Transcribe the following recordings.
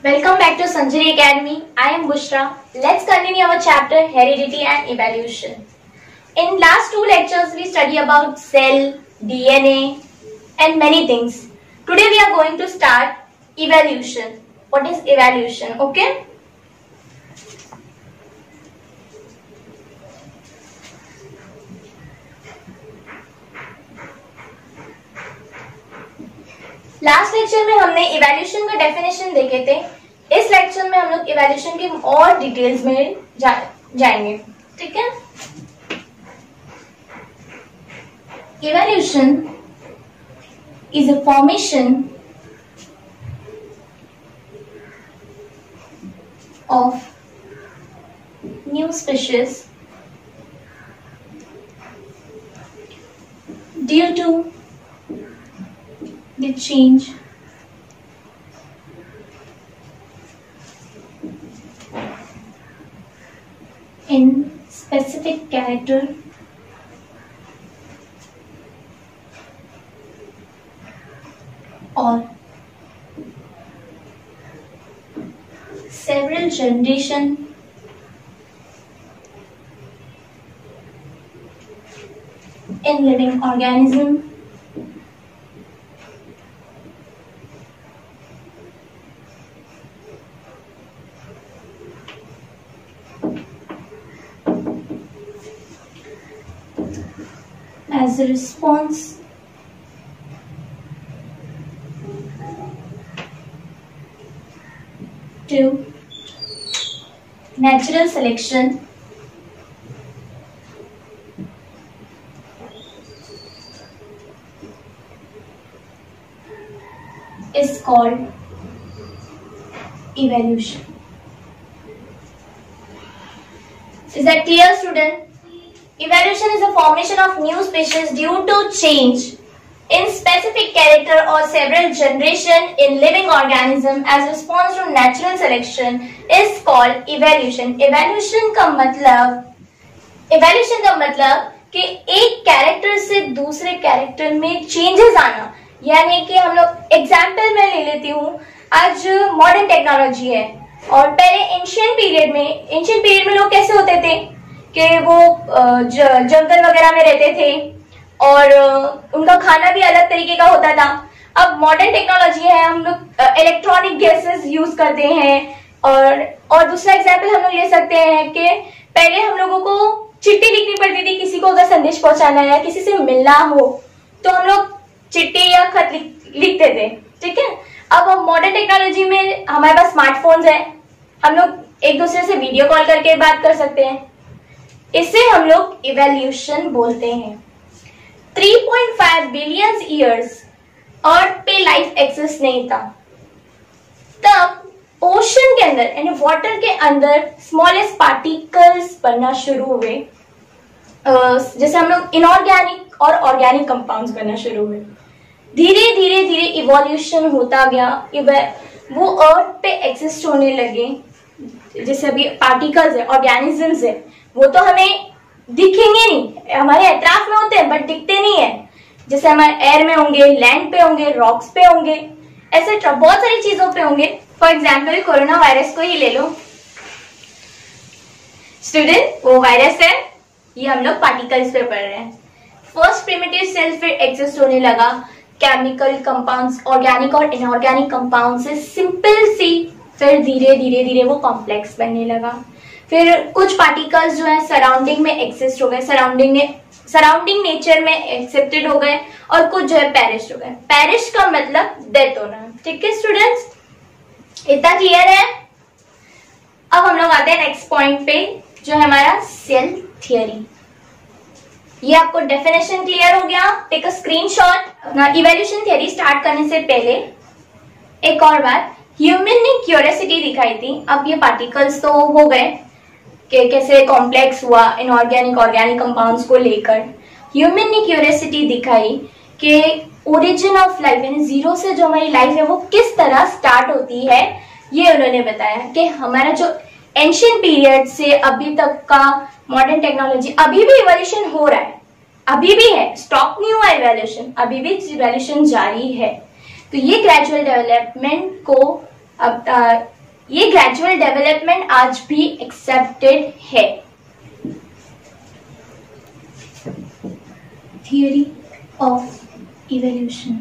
Welcome back to Sanjari Academy. I am Bushra. Let's continue our chapter Heredity and Evolution. In last two lectures we study about cell, DNA and many things. Today we are going to start evolution. What is evolution? Okay? Last lecture में हमने evaluation का definition देखे थे। इस lecture में हम लोग evaluation की और डिटेल्स में जाएंगे। ठीक है, evaluation is a formation of new species due to the change in specific character or several generation in living organism as a response to natural selection is called evolution. Is that clear, student? Evolution is a formation of new species due to change in specific character or several generation in living organism as response to natural selection is called evolution. Evolution का मतलब कि एक character से दूसरे character में changes आना। यानी कि हम लोग एग्जाम्पल मैं ले लेती हूँ, आज मॉडर्न टेक्नोलॉजी है और पहले एंशियंट पीरियड में लोग कैसे होते थे कि वो जंगल वगैरह में रहते थे और उनका खाना भी अलग तरीके का होता था। अब मॉडर्न टेक्नोलॉजी है, हम लोग इलेक्ट्रॉनिक गैसेस यूज करते हैं। और दूसरा एग्जांपल हम लोग ले सकते हैं कि पहले हम लोगों को चिट्ठी लिखनी पड़ती थी, किसी को अगर संदेश पहुंचाना है या किसी से मिलना हो तो हम लोग चिट्ठी या खत लिखते थे। ठीक है, अब हम मॉडर्न टेक्नोलॉजी में हमारे पास स्मार्टफोन्स है, हम लोग एक दूसरे से वीडियो कॉल करके बात कर सकते हैं। इसे हम लोग इवोल्यूशन बोलते हैं। 3.5 बिलियन ईयर्स अर्थ पे लाइफ एक्सिस्ट नहीं था, तब ओशन के अंदर यानी वाटर के अंदर स्मॉलेस्ट पार्टिकल्स बनना शुरू हुए। जैसे हम लोग इनऑर्गेनिक और ऑर्गेनिक कंपाउंड्स बनना शुरू हुए। धीरे धीरे इवोल्यूशन होता गया, वो अर्थ पे एक्सिस्ट होने लगे। जैसे अभी पार्टिकल्स है, ऑर्गेनिजम्स है, वो तो हमें दिखेंगे नहीं, हमारे अतराफ में होते हैं बट दिखते नहीं है। जैसे हमारे एयर में होंगे, लैंड पे होंगे, रॉक्स पे होंगे, ऐसे बहुत सारी चीजों पे होंगे। फॉर एग्जाम्पल कोरोना वायरस को ही ले लो स्टूडेंट, वो वायरस है, ये हम लोग पार्टिकल्स पे पढ़ रहे हैं। फर्स्ट प्रिमिटिव सेल फिर एक्सिस्ट होने लगा, केमिकल कंपाउंड्स, ऑर्गेनिक और इनऑर्गेनिक कंपाउंड से सिंपल सी, फिर धीरे धीरे वो कॉम्प्लेक्स बनने लगा। फिर कुछ पार्टिकल्स जो है सराउंडिंग में एक्सिस्ट हो गए, सराउंडिंग नेचर में एक्सेप्टेड हो गए, और कुछ जो है पेरिश हो गए। पेरिश का मतलब डेथ होना। ठीक है स्टूडेंट्स, इतना क्लियर है? अब हम लोग आते हैं नेक्स्ट पॉइंट पे, जो है हमारा सेल थियरी। ये आपको डेफिनेशन क्लियर हो गया? Take a screenshot. Evolution theory start करने से पहले एक और बात, ह्यूमन ने क्यूरियोसिटी दिखाई थी। अब ये पार्टिकल्स तो हो गए कि कैसे कॉम्प्लेक्स हुआ इनऑर्गेनिक ऑर्गेनिक कंपाउंड्स को लेकर। ह्यूमन ने क्यूरियोसिटी दिखाई कि ओरिजिन ऑफ लाइफ यानी जीरो से जो हमारी लाइफ है वो किस तरह स्टार्ट होती है। ये उन्होंने बताया कि हमारा जो एंशियंट पीरियड से अभी तक का मॉडर्न टेक्नोलॉजी, अभी भी इवोल्यूशन हो रहा है, अभी भी है, स्टॉप नहीं हुआ इवोल्यूशन, अभी भी इवोल्यूशन जारी है। तो ये ग्रेजुअल डेवलपमेंट को अब ये ग्रेजुअल डेवलपमेंट आज भी एक्सेप्टेड है। Theory of evolution.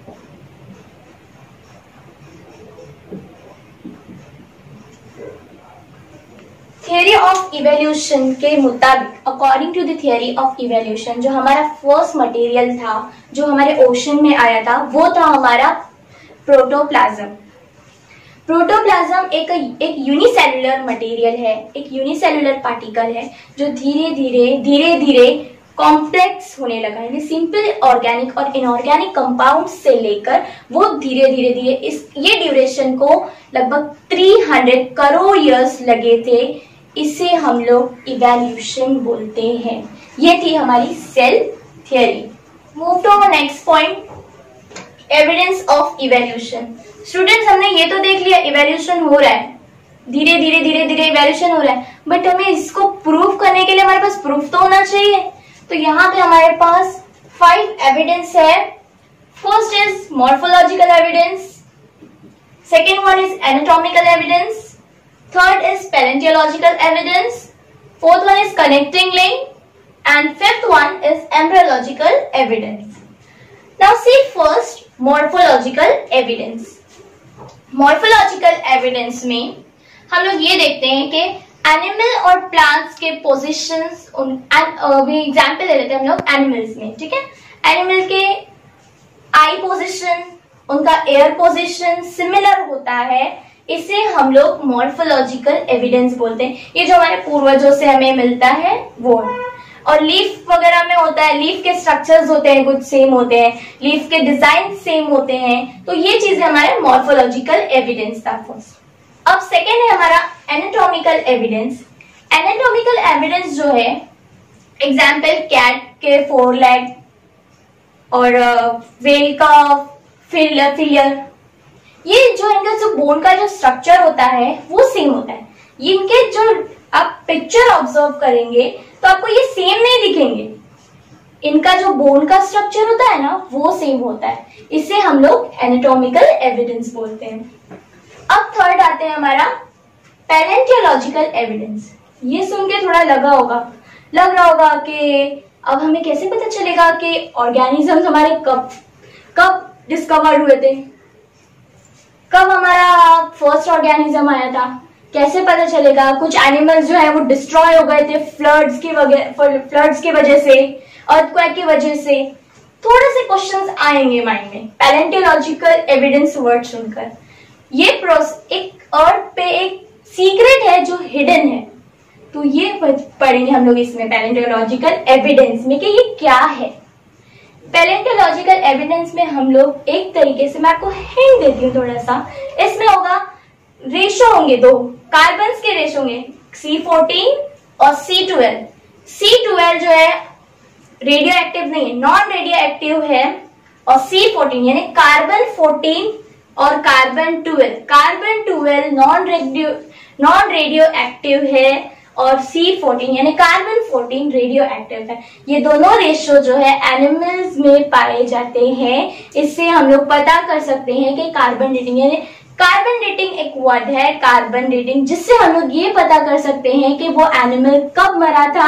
Theory of evolution के मुताबिक, according to the theory of evolution, जो हमारा फर्स्ट मटेरियल था जो हमारे ओशन में आया था वो था हमारा प्रोटोप्लाज्म। प्रोटोप्लाज्म एक यूनिसेलुलर मटेरियल है, एक यूनिसेलुलर पार्टिकल है जो धीरे धीरे कॉम्प्लेक्स होने लगा। यानी सिंपल ऑर्गेनिक और इनऑर्गेनिक कंपाउंड से लेकर वो धीरे धीरे ये ड्यूरेशन को लगभग 300 करोड़ इयर्स लगे थे। इसे हम लोग इवोल्यूशन बोलते हैं। ये थी हमारी cell theory. Move to our next point, evidence of evolution. Students, हमने ये तो देख लिया इवोल्यूशन हो रहा है, धीरे धीरे इवोल्यूशन हो रहा है, बट हमें इसको प्रूव करने के लिए हमारे पास प्रूफ तो होना चाहिए। तो यहाँ पे हमारे पास 5 एविडेंस है। First is morphological evidence, second one is anatomical evidence, third is paleontological evidence, fourth one is connecting link, and fifth one is embryological evidence. Now see first morphological evidence. Morphological evidence में हम लोग ये देखते हैं कि animal और plants के positions, example ले लेते हैं हम लोग एनिमल्स में, ठीक है। एनिमल के आई पोजिशन, उनका एयर पोजिशन सिमिलर होता है, इसे हम लोग मॉर्फोलॉजिकल एविडेंस बोलते हैं। ये जो हमारे पूर्वजों से हमें मिलता है वो। और लीफ वगैरह में होता है, लीफ के स्ट्रक्चर्स होते हैं कुछ सेम होते हैं, लीफ के डिजाइन सेम होते हैं, तो ये चीजें हमारे मॉर्फोलॉजिकल एविडेंस था फर्स्ट। अब सेकेंड है हमारा एनाटॉमिकल एविडेंस। एनाटॉमिकल एविडेंस जो है, एग्जाम्पल कैट के 4 लेग और व्हेल का फिलियर, ये जो इनका जो बोन का जो स्ट्रक्चर होता है वो सेम होता है। इनके जो आप पिक्चर ऑब्जर्व करेंगे तो आपको ये सेम नहीं दिखेंगे, इनका जो बोन का स्ट्रक्चर होता है ना वो सेम होता है। इसे हम लोग एनाटॉमिकल एविडेंस बोलते हैं। अब थर्ड आते हैं हमारा पैलेंटियोलॉजिकल एविडेंस। ये सुन के थोड़ा लग रहा होगा कि अब हमें कैसे पता चलेगा कि ऑर्गेनिजम्स हमारे कब डिस्कवर हुए थे, कब हमारा फर्स्ट ऑर्गेनिज्म आया था, कैसे पता चलेगा। कुछ एनिमल्स जो है वो डिस्ट्रॉय हो गए थे फ्लड्स की वजह से, अर्थक्वेक की वजह से। थोड़े से क्वेश्चंस आएंगे माइंड में पैलेंटियोलॉजिकल एविडेंस वर्ड सुनकर। ये एक अर्थ पे एक सीक्रेट है जो हिडन है, तो ये पढ़ेंगे हम लोग इसमें पैलेंटियोलॉजिकल एविडेंस में कि ये क्या है। पैलेंटियोलॉजिकल एविडेंस में हम लोग एक तरीके से, मैं आपको हिंट देती हूँ थोड़ा सा, इसमें होगा रेशो होंगे, 2 कार्बन्स के रेशो होंगे, C14 और C12। C12 जो है रेडियो एक्टिव नहीं है, नॉन रेडियो एक्टिव है, और C14 यानी कार्बन 14 और carbon 12, carbon 12 non radioactive है और C14 यानी कार्बन 14 रेडियो एक्टिव है। ये दोनों रेशो जो है एनिमल्स में पाए जाते हैं। इससे हम लोग पता कर सकते हैं कि कार्बन डेटिंग, यानी कार्बन डेटिंग एक वर्ड है, कार्बन डेटिंग, जिससे हम लोग ये पता कर सकते हैं कि वो एनिमल कब मरा था,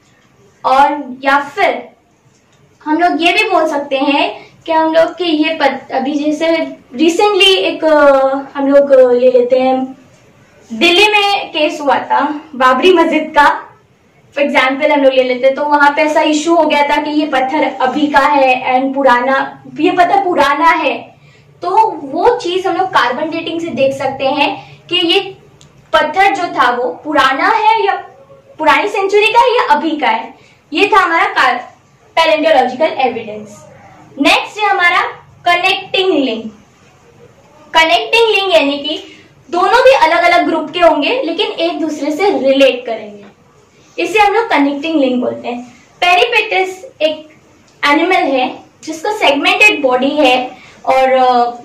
और या फिर हम लोग ये भी बोल सकते हैं कि हम लोग के ये अभी जैसे रिसेंटली एक हम लोग ले लेते हैं, दिल्ली में केस हुआ था बाबरी मस्जिद का फॉर एग्जाम्पल हम लोग ले लेते हैं, तो वहां पे ऐसा इशू हो गया था कि ये पत्थर अभी का है एंड ये पत्थर पुराना है। तो वो चीज हम लोग कार्बन डेटिंग से देख सकते हैं कि ये पत्थर जो था वो पुराना है या पुरानी सेंचुरी का है या अभी का है। ये था हमारा पैलेंटियोलॉजिकल एविडेंस। नेक्स्ट है हमारा कनेक्टिंग लिंक। कनेक्टिंग लिंक यानी कि दोनों भी अलग अलग ग्रुप के होंगे लेकिन एक दूसरे से रिलेट करेंगे, इसे हम लोग कनेक्टिंग लिंक बोलते हैं। पेरिपेटस एक एनिमल है जिसका सेगमेंटेड बॉडी है और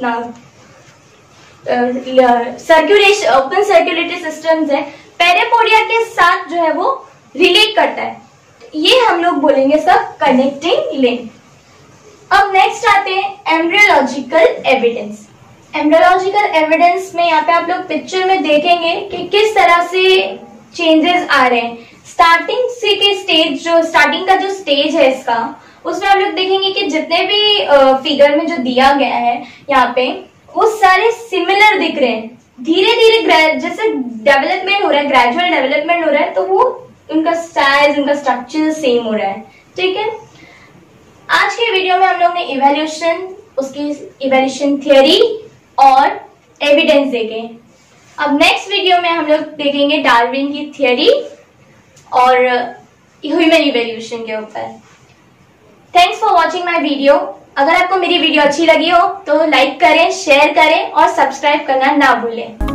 सर्कुलेशन, ओपन सर्कुलेटरी सिस्टम्स है, पेरिपोडिया के साथ जो है वो रिलेट करता है। ये हम लोग बोलेंगे सब कनेक्टिंग लिंक। अब नेक्स्ट आते हैं एम्ब्रियोलॉजिकल एविडेंस। एम्ब्रियोलॉजिकल एविडेंस में यहाँ पे आप लोग पिक्चर में देखेंगे कि किस तरह से चेंजेस आ रहे हैं। स्टार्टिंग से के स्टेज, जो स्टार्टिंग का जो स्टेज है इसका, उसमें आप लोग देखेंगे कि जितने भी फिगर में जो दिया गया है यहाँ पे, वो सारे सिमिलर दिख रहे हैं। धीरे धीरे जैसे डेवलपमेंट हो रहा है, ग्रेजुअल डेवलपमेंट हो रहा है, तो वो उनका साइज, उनका स्ट्रक्चर सेम हो रहा है। ठीक है, आज के वीडियो में हम लोग ने इवोल्यूशन, उसकी इवोल्यूशन थियरी और एविडेंस देखे। अब नेक्स्ट वीडियो में हम लोग देखेंगे डार्विन की थियरी और ह्यूमन इवोल्यूशन के ऊपर। Thanks for watching my video. अगर आपको मेरी वीडियो अच्छी लगी हो तो लाइक करें, शेयर करें और सब्सक्राइब करना ना भूलें।